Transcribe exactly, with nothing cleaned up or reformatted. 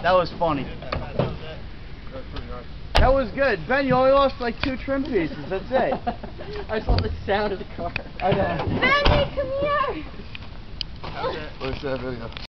That was funny. That was good. Ben, you only lost like two trim pieces. That's it. I just love the sound of the car. I know. Benny, come here! Where's that video?